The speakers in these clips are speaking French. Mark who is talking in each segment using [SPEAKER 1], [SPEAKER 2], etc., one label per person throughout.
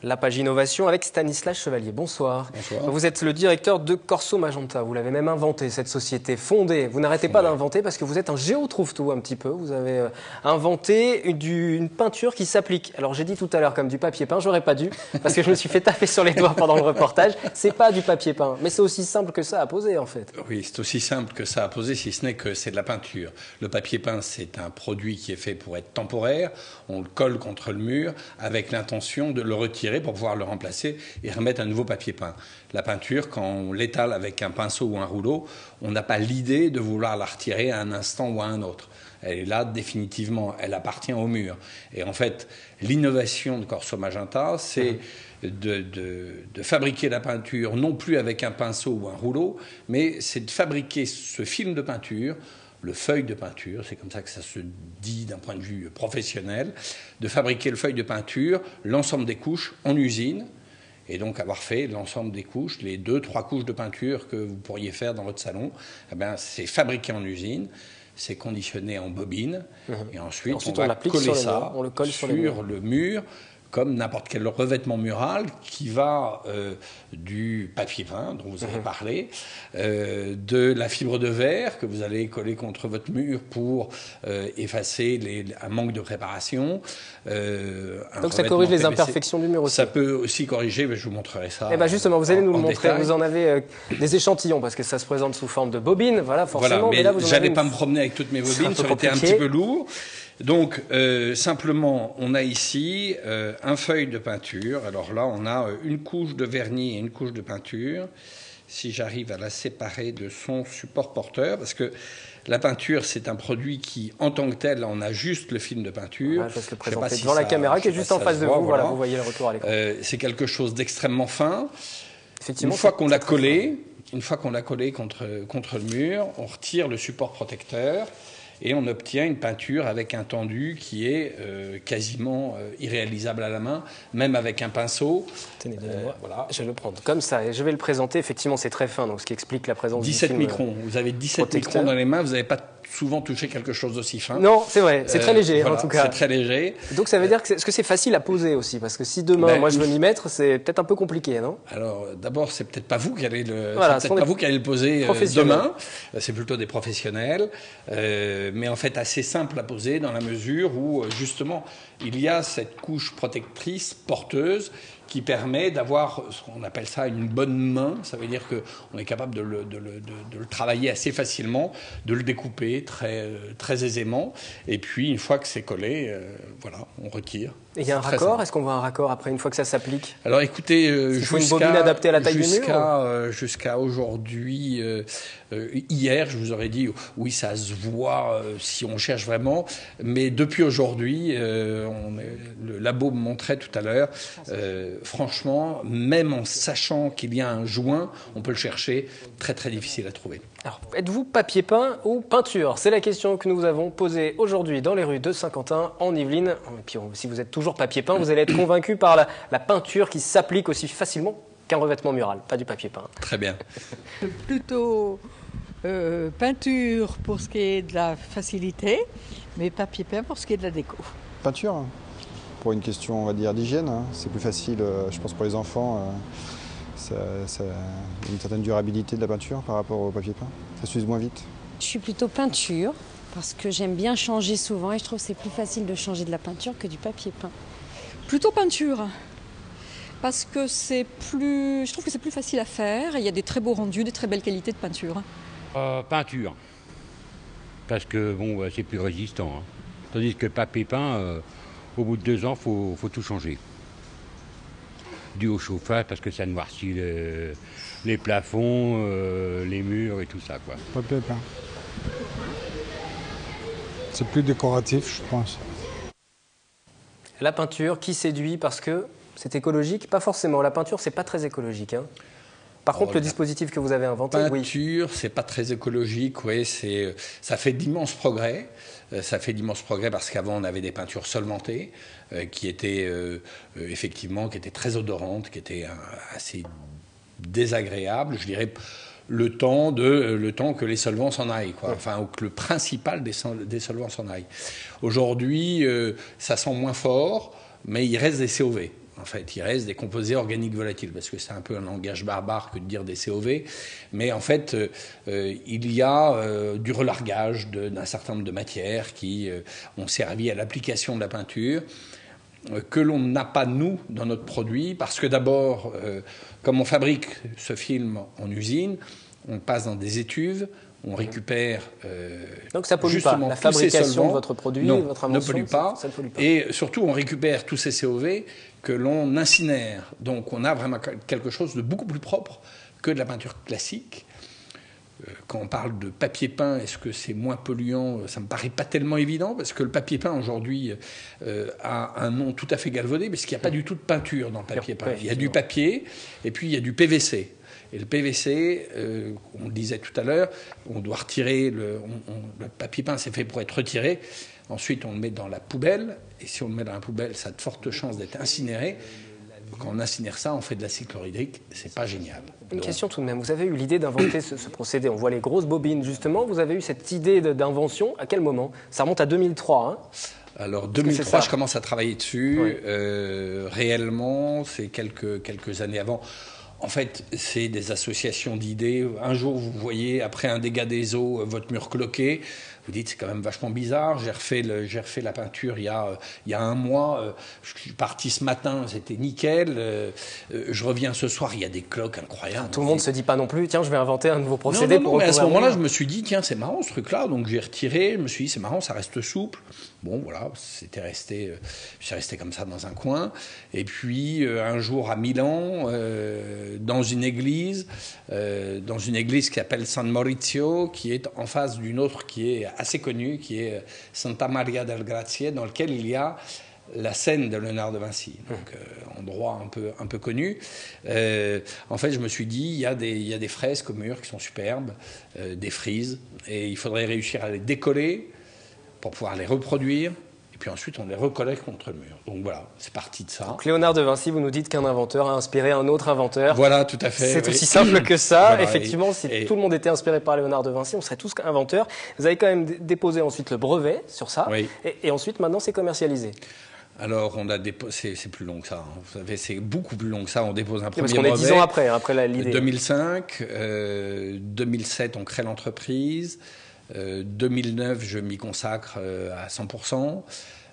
[SPEAKER 1] La page innovation avec Stanislas Chevalier. Bonsoir.
[SPEAKER 2] Bonsoir.
[SPEAKER 1] Vous êtes le directeur de Corso Magenta. Vous l'avez même inventé, cette société fondée. Vous n'arrêtez pas d'inventer parce que vous êtes un géo-trouve-tout un petit peu. Vous avez inventé une peinture qui s'applique. Alors j'ai dit tout à l'heure comme du papier peint, j'aurais pas dû parce que je me suis fait taper sur les doigts pendant le reportage. C'est pas du papier peint, mais c'est aussi simple que ça à poser en fait.
[SPEAKER 2] Oui, c'est aussi simple que ça à poser, si ce n'est que c'est de la peinture. Le papier peint, c'est un produit qui est fait pour être temporaire. On le colle contre le mur avec l'intention de le retirer pour pouvoir le remplacer et remettre un nouveau papier peint. La peinture, quand on l'étale avec un pinceau ou un rouleau, on n'a pas l'idée de vouloir la retirer à un instant ou à un autre. Elle est là définitivement, elle appartient au mur. Et en fait, l'innovation de Corso Magenta, c'est de fabriquer la peinture non plus avec un pinceau ou un rouleau, mais c'est de fabriquer ce film de peinture, le feuille de peinture, c'est comme ça que ça se dit d'un point de vue professionnel, de fabriquer le feuille de peinture, l'ensemble des couches en usine, et donc avoir fait l'ensemble des couches, les 2-3 couches de peinture que vous pourriez faire dans votre salon, eh bien, c'est fabriqué en usine, c'est conditionné en bobine, et ensuite on va coller ça
[SPEAKER 1] on le colle
[SPEAKER 2] sur le mur, comme n'importe quel revêtement mural qui va du papier peint dont vous avez parlé, de la fibre de verre que vous allez coller contre votre mur pour effacer un manque de préparation.
[SPEAKER 1] Donc ça corrige les imperfections du mur aussi.
[SPEAKER 2] Ça peut aussi corriger, mais je vous montrerai ça.
[SPEAKER 1] Et bien justement, vous allez nous le montrer.
[SPEAKER 2] Détail.
[SPEAKER 1] Vous en avez des échantillons parce que ça se présente sous forme de bobine, voilà forcément.
[SPEAKER 2] Voilà, mais j'allais pas me promener avec toutes mes bobines, ça aurait été un petit peu lourd. Donc, simplement, on a ici un feuille de peinture. Alors là, on a une couche de vernis et une couche de peinture. Si j'arrive à la séparer de son support porteur, parce que la peinture, c'est un produit qui, en tant que tel, on a juste le film de peinture.
[SPEAKER 1] Ouais, je vais le présenter devant la caméra qui est juste en face de vous. Voilà, vous voyez le retour à l'écran.
[SPEAKER 2] C'est quelque chose d'extrêmement fin.
[SPEAKER 1] Effectivement,
[SPEAKER 2] une fois qu'on l'a collé contre le mur, on retire le support protecteur. Et on obtient une peinture avec un tendu qui est quasiment irréalisable à la main, même avec un pinceau.
[SPEAKER 1] Tenez, voilà. Je vais le prendre comme ça et je vais le présenter. Effectivement, c'est très fin, donc ce qui explique la présence
[SPEAKER 2] 17
[SPEAKER 1] du film
[SPEAKER 2] microns. Vous avez 17 microns dans les mains, vous n'avez pas souvent touché quelque chose d'aussi fin.
[SPEAKER 1] Non, c'est vrai, c'est très léger
[SPEAKER 2] voilà,
[SPEAKER 1] en tout cas.
[SPEAKER 2] C'est très léger.
[SPEAKER 1] Donc ça veut dire que c'est facile à poser aussi, parce que si demain, moi je veux m'y mettre, c'est peut-être un peu compliqué, non?
[SPEAKER 2] Alors d'abord, c'est peut-être pas vous qui allez le poser demain. C'est plutôt des professionnels, mais en fait assez simple à poser dans la mesure où justement il y a cette couche protectrice porteuse qui permet d'avoir ce qu'on appelle ça une bonne main. Ça veut dire qu'on est capable de le travailler assez facilement, de le découper très aisément. Et puis, une fois que c'est collé, voilà, on retire.
[SPEAKER 1] Et il y a un raccord? Est-ce qu'on voit un raccord après, une fois que ça s'applique?
[SPEAKER 2] Alors écoutez,
[SPEAKER 1] faut une bobine adaptée à la taille du mur?
[SPEAKER 2] Jusqu'à aujourd'hui, hier, je vous aurais dit, oui, ça se voit si on cherche vraiment. Mais depuis aujourd'hui, le labo me montrait tout à l'heure, franchement, même en sachant qu'il y a un joint, on peut le chercher, très très difficile à trouver.
[SPEAKER 1] Alors, êtes-vous papier peint ou peinture? C'est la question que nous vous avons posée aujourd'hui dans les rues de Saint-Quentin, en Yvelines. Et puis, si vous êtes toujours papier peint, vous allez être convaincu par la peinture qui s'applique aussi facilement qu'un revêtement mural, pas du papier peint.
[SPEAKER 2] Très bien.
[SPEAKER 3] Plutôt peinture pour ce qui est de la facilité, mais papier peint pour ce qui est de la déco.
[SPEAKER 4] Peinture, pour une question, on va dire, d'hygiène. C'est plus facile, je pense, pour les enfants. Ça a une certaine durabilité de la peinture par rapport au papier peint. Ça s'use moins vite.
[SPEAKER 5] Je suis plutôt peinture parce que j'aime bien changer souvent et je trouve que c'est plus facile de changer de la peinture que du papier peint.
[SPEAKER 6] Plutôt peinture parce que je trouve que c'est plus facile à faire et il y a des très beaux rendus, des très belles qualités de peinture.
[SPEAKER 7] Peinture parce que bon, c'est plus résistant. Hein. Tandis que papier peint, au bout de 2 ans, faut tout changer. Dû au chauffage parce que ça noircit les plafonds, les murs et tout ça, quoi.
[SPEAKER 8] Papier peint. C'est plus décoratif, je pense.
[SPEAKER 1] La peinture qui séduit parce que c'est écologique? Pas forcément. La peinture, c'est pas très écologique. Hein. Par contre, le dispositif que vous avez inventé,
[SPEAKER 2] peinture, c'est pas très écologique, oui, ça fait d'immenses progrès. Ça fait d'immenses progrès parce qu'avant, on avait des peintures solvantées qui étaient effectivement qui étaient très odorantes, qui étaient assez désagréables, je dirais, le temps que les solvants s'en aillent, quoi. Enfin, ou que le principal des solvants s'en aille. Aujourd'hui, ça sent moins fort, mais il reste des COV. En fait, il reste des composés organiques volatiles, parce que c'est un peu un langage barbare que de dire des COV. Mais en fait, il y a du relargage d'un certain nombre de matières qui ont servi à l'application de la peinture, que l'on n'a pas, nous, dans notre produit, parce que d'abord, comme on fabrique ce film en usine, on passe dans des étuves, on récupère
[SPEAKER 1] donc ça pollue pas. La fabrication de votre produit,
[SPEAKER 2] non,
[SPEAKER 1] votre invention,
[SPEAKER 2] ne pollue pas.
[SPEAKER 1] Ça ne pollue pas.
[SPEAKER 2] Et surtout, on récupère tous ces COV que l'on incinère. Donc on a vraiment quelque chose de beaucoup plus propre que de la peinture classique. Quand on parle de papier peint, est-ce que c'est moins polluant? Ça ne me paraît pas tellement évident, parce que le papier peint aujourd'hui a un nom tout à fait galvaudé, parce qu'il n'y a pas du tout de peinture dans le papier peint. Il y a du papier, et puis il y a du PVC. Et le PVC, on le disait tout à l'heure, on doit retirer, le papier peint c'est fait pour être retiré, ensuite on le met dans la poubelle, et si on le met dans la poubelle, ça a de fortes chances d'être incinéré. Quand on incinère ça, on fait de l'acide chlorhydrique, c'est pas génial.
[SPEAKER 1] Une question tout de même, vous avez eu l'idée d'inventer ce procédé, on voit les grosses bobines justement, vous avez eu cette idée d'invention, à quel moment? Ça remonte à 2003, hein?
[SPEAKER 2] Alors 2003, je commence à travailler dessus, oui. Réellement, c'est quelques années avant. En fait, c'est des associations d'idées. Un jour, vous voyez, après un dégât des eaux, votre mur cloqué. Vous dites, c'est quand même vachement bizarre. J'ai refait la peinture il y a un mois. Je suis parti ce matin, c'était nickel. Je reviens ce soir, il y a des cloques incroyables.
[SPEAKER 1] Tout le monde ne se dit pas non plus, tiens, je vais inventer un nouveau procédé.
[SPEAKER 2] Non, mais à ce moment-là, je me suis dit, tiens, c'est marrant ce truc-là. Donc j'ai retiré, je me suis dit, c'est marrant, ça reste souple. Bon, voilà, c'est resté comme ça dans un coin. Et puis, un jour à Milan, dans une église qui s'appelle San Maurizio, qui est en face d'une autre qui est assez connue, qui est Santa Maria del Grazie, dans lequel il y a la scène de Léonard de Vinci, donc endroit un peu connu. En fait, je me suis dit, il y a des fresques au mur qui sont superbes, des frises, et il faudrait réussir à les décoller pour pouvoir les reproduire. Et puis ensuite, on les recollait contre le mur. Donc voilà, c'est parti de ça. Donc
[SPEAKER 1] Léonard de Vinci, vous nous dites qu'un inventeur a inspiré un autre inventeur.
[SPEAKER 2] Voilà, tout à fait.
[SPEAKER 1] C'est aussi simple que ça.
[SPEAKER 2] Voilà,
[SPEAKER 1] effectivement, si tout le monde était inspiré par Léonard de Vinci, on serait tous inventeurs. Vous avez quand même déposé ensuite le brevet sur ça. Oui. Et ensuite, maintenant, c'est commercialisé.
[SPEAKER 2] Alors, c'est plus long que ça. Hein. Vous savez, c'est beaucoup plus long que ça. On dépose un premier brevet.
[SPEAKER 1] Parce qu'on est 10 ans après l'idée.
[SPEAKER 2] 2005, 2007, on crée l'entreprise. 2009, je m'y consacre à 100%.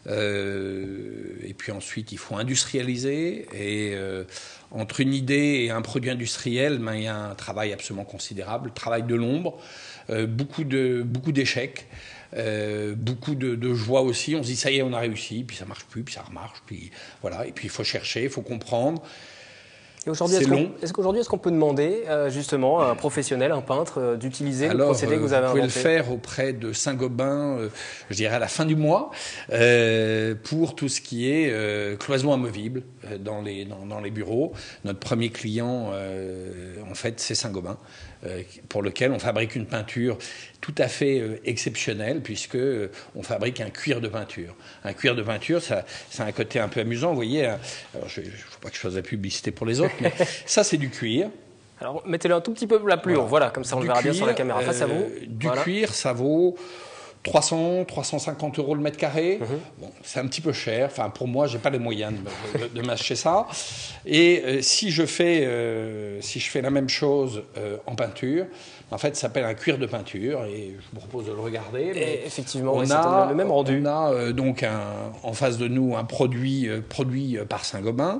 [SPEAKER 2] Et puis ensuite, il faut industrialiser. Et entre une idée et un produit industriel, il y a un travail absolument considérable, travail de l'ombre, beaucoup d'échecs. Beaucoup de joie aussi. On se dit ça y est, on a réussi, puis ça marche plus, puis ça remarche, puis voilà. Et puis il faut chercher, il faut comprendre.
[SPEAKER 1] Et aujourd'hui, est-ce qu'on peut demander justement à un professionnel, un peintre, d'utiliser le procédé que vous avez inventé?
[SPEAKER 2] Vous pouvez le faire auprès de Saint-Gobain, je dirais à la fin du mois, pour tout ce qui est cloison amovible dans les bureaux. Notre premier client, en fait, c'est Saint-Gobain, pour lequel on fabrique une peinture tout à fait exceptionnelle, puisque on fabrique un cuir de peinture. Un cuir de peinture, ça a un côté un peu amusant. Vous voyez, alors je ne faut pas que je fasse la publicité pour les autres, mais ça, c'est du cuir.
[SPEAKER 1] Alors, mettez-le un tout petit peu plus haut, voilà, comme ça on le verra bien sur la caméra. Face à vous.
[SPEAKER 2] Du cuir, ça vaut 300, 350 € le mètre carré. Bon, c'est un petit peu cher. Enfin, pour moi, j'ai pas les moyens de m'acheter ça. Et si je fais la même chose en peinture, en fait, ça s'appelle un cuir de peinture. Et je vous propose de le regarder.
[SPEAKER 1] Et effectivement, on a le même rendu.
[SPEAKER 2] On a donc en face de nous un produit par Saint-Gobain.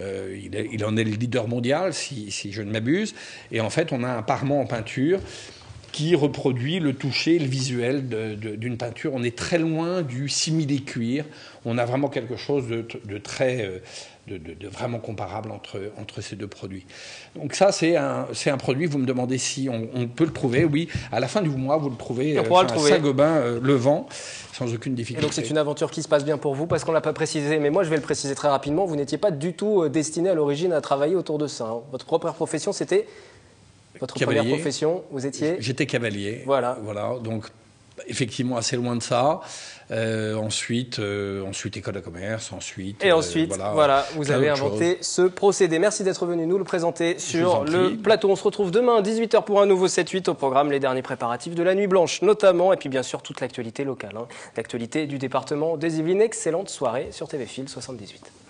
[SPEAKER 2] Il en est le leader mondial, si je ne m'abuse. Et en fait, on a un parement en peinture qui reproduit le toucher, le visuel d'une peinture. On est très loin du simili-cuir. On a vraiment quelque chose de très... de vraiment comparable entre ces deux produits. Donc ça, c'est un produit, vous me demandez si on peut le trouver. Oui, à la fin du mois, vous le trouvez. Saint-Gobain, le vend, sans aucune difficulté.
[SPEAKER 1] Et donc c'est une aventure qui se passe bien pour vous, parce qu'on ne l'a pas précisé, mais moi je vais le préciser très rapidement, vous n'étiez pas du tout destiné à l'origine à travailler autour de ça. Hein. Votre propre profession, c'était... Votre première profession, vous étiez...
[SPEAKER 2] J'étais cavalier.
[SPEAKER 1] Voilà.
[SPEAKER 2] Donc, effectivement, assez loin de ça. Ensuite, école de commerce.
[SPEAKER 1] Et ensuite, vous avez inventé ce procédé. Merci d'être venu nous le présenter sur le plateau. On se retrouve demain à 18h pour un nouveau 7-8 au programme Les derniers préparatifs de la Nuit Blanche, notamment. Et puis, bien sûr, toute l'actualité locale. L'actualité du département des Yvelines. Excellente soirée sur TV Fil 78.